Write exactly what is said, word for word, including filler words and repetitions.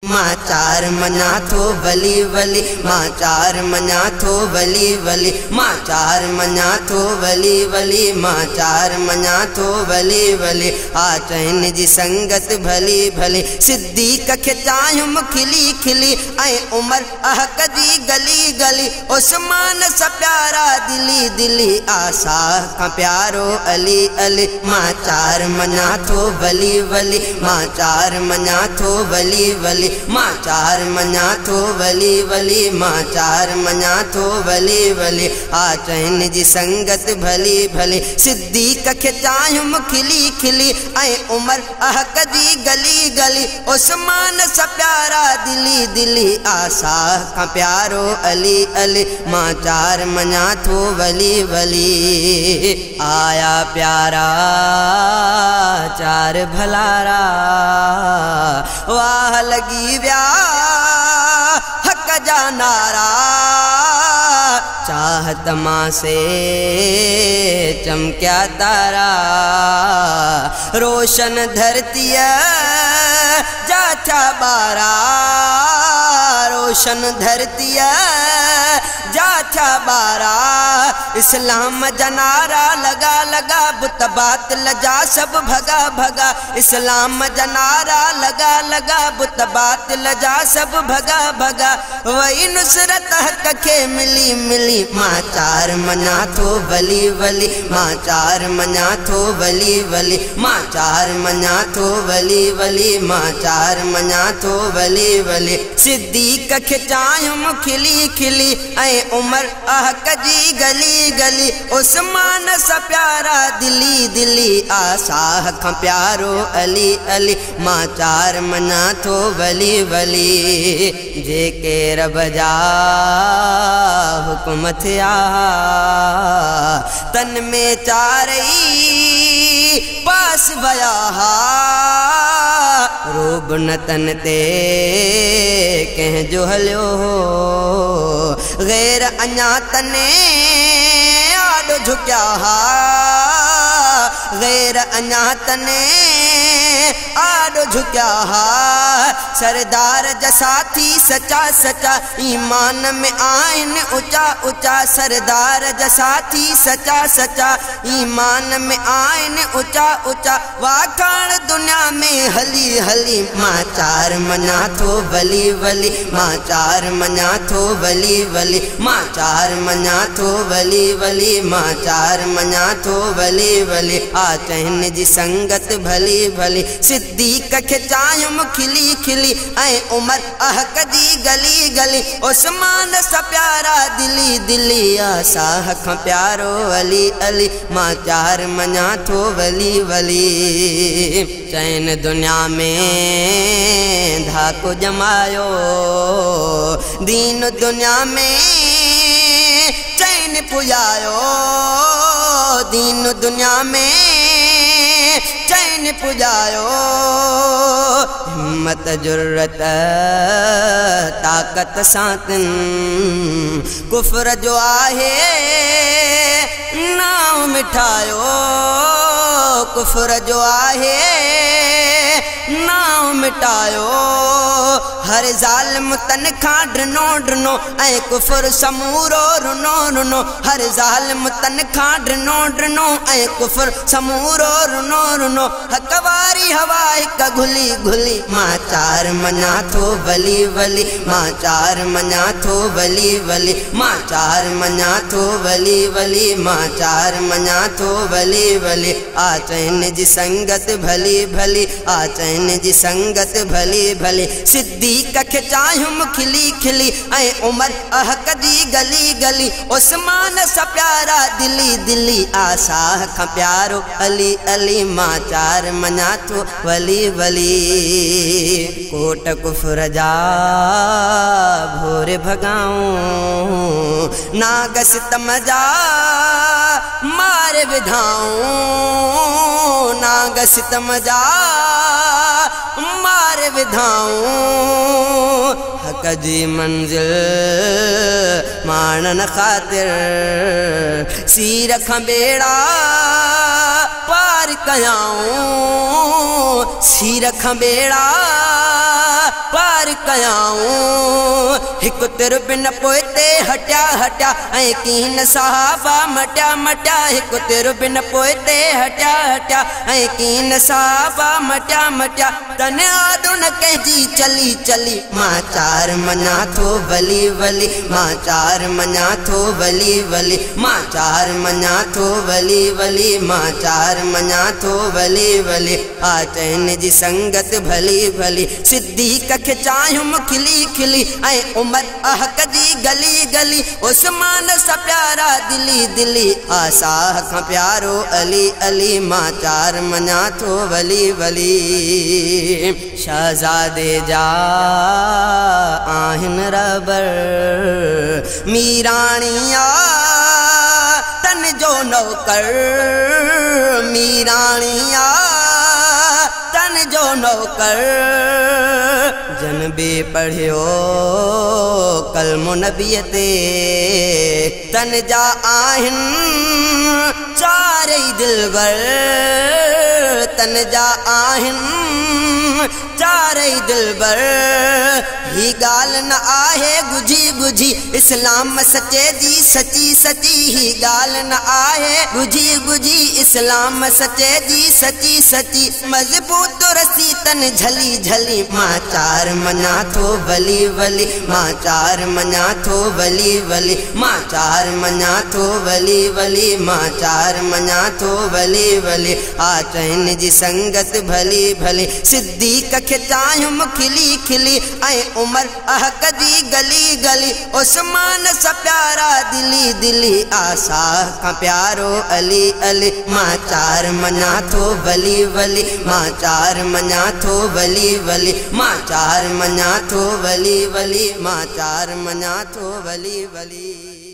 मां चार मञा थो वली वली, मां चार मञा थो वली वली, मां चार मञा थो वली वली, मां चार मञा थो वली वली। आ चैन जी संगत भली भली, सिद्दीक़ खे चाहियुम खिली खिली, ऐं उमर अहक जी गली गली। उस्मान सा प्यारा दिली दिली, आसा खां प्यारो अली अली। मां चार मञा थो वली वली, मां चार मञा थो वली वली, मां चार मञा थो वली वली, मां चार मञा थो वली वली। आ चैन जी संगत भली भली, सिद्दीक़ खे चाहियुम खिली खिली, ऐं उमर अहक जी गली गली। उस्मान सा प्यारा दिली दिली, आसा खां प्यारो अली अली। मां चार मञा थो वली वली। आया प्यारा चार भलारा, वाह लगी व्या हक जा नारा। चाहत मां से चमक्या तारा, रोशन धरती जा था बारा, रोशन धरती जा था बारा। इस्लाम जनारा लगा लगा, बुत बातिल जा सब भगा भगा। इस्लाम जनारा लगा लगा, बुत बातिल जा सब भगा भगा। वही नुसरत हक के मिली मिली, मां चार मञा थो वली वली, मां चार मञा थो वली वली, मां चार मञा थो वली वली, मां चार मञा थो वली वली। सिद्दीक़ खे चाहियुम खिली खिली, ऐं उमर अहक जी गली गली। उस्मान सा प्यारा दिली दिली, आसा खां प्यारो अली अली। मां चार मञा थो वली वली। जेके रब जा हुकुम थिया, तन में चारई पास वया हा। रोब न तन ते कंहिंजो हलियो हो, गैर अञा तने आॾो झुकिया हा। गैर अञा तने आॾो झुकिया हा। सरदार जा साथी सचा सचा, ईमान में आइन ऊंचा ऊंचा। सरदार जा साथी सचा सचा, ईमान में आइन ऊंचा ऊंचा। वाखाण दुनिया में हली हली, मां चार मञा थो वली वली, मां चार मञा थो वली वली, मां चार मञा थो वली वली, मां चार मञा थो वली वली। आ चैन जी संगत भली भली, सिद्दीक़ खे चाहियुम खिली खिली, ऐं उमर अहक जी गली गली। उस्मान सा प्यारा दिली दिली, आसा खां प्यारो अली अली। मां चार मञा थो वली वली। चैन दुनिया में धाको जमायो, दीन दुनिया में चैन पुजायो। दीन दुनिया में चैन पुजायो। हिम्मत जुर्रत ताकत सातन, कुफ्र जो आहे नाम मिठायो। कुफ्र जो आहे नाम मिटायो। हर ज़ालिम तन खां ड्रिनो ड्रिनो, ऐं कुफ्र समूरो रुनो रुनो। हर ज़ालिम तन खां ड्रिनो ड्रिनो, ऐं कुफ्र समूरो रुनो रुनो। हक वारी हवा हिक घुली घुली, मां चार मञा थो वली वली, मां चार मञा थो वली वली, मां चार मञा थो वली वली, मां चार मञा थो वली वली। आ चैन जी संगत भली भली, आ चैन जी संगत भली भली। सिद्दीक़ खे चाहियुम खिली खिली, ऐं उमर अहक जी गली गली। उस्मान सा प्यारा दिली दिली, आसा खां प्यारो अली अली। मां चार मञा थो वली वली। कोट कुफ्र जा भोरे भगाऊं, नाग सितम जा मार विधाऊं। नाग सितम जा मार विधाऊं। हक जी मंजिल माणन ख़ातिर, सीर खां बेड़ा पार कयाऊं सीर खंबेड़ा पार कयाऊं हिकु तिर बिन पोइते हटिया हटिया ऐं कीन सहाबा मटिया मटिया हिकु तिर बिन पोइते हटिया हटिया ऐं कीन सहाबा मटिया मटिया तने आॾो न कंहिंजी चली चली मां चार मञा थो वली वली मां चार मञा थो वली वली मां चार मञा थो वली वली मां चार मञा थो वली वली आ चैन जी संगत भली भली सिद्दीक़ खे चाहियुमि खिली खिली ऐं उमर अहक जी गली गली उस्मान सा प्यारा दिली दिली आसाह खां प्यारो अली अली मां चार मञा थो वली वली शहज़ादे जा आहिन रबर मीराणिया तन जो नौकर मीराणिया तन जो नौकर जन बे पढ़ियो कलमो नबीअ ते तन जा आहिन चारई दिलबर तन जा आहिन चारई दिलबर ही गाल न आहे गुझी गुझी इस्लाम सचे जी सची सची ही गाल न आहे गुझी गुझी इस्लाम सचे जी सची सची मजबूत रसी तन झली झली मां चार मञा थो वली वली मां चार मञा थो वली वली मां चार मञा थो वली वली मां चार मञा थो वली वली आ चैन जी संगत भली भली सिद्दीक़ खे चाहियुमि खिली खिली ऐं उमर अहक जी गली गली उस्मान सा प्यारा दिली दिली आसाह खां प्यारो अली अली मां चार मञा थो वली वली मां चार मञा थो वली वली मां चार मञा थो वली वली मां चार मञा थो वली वली।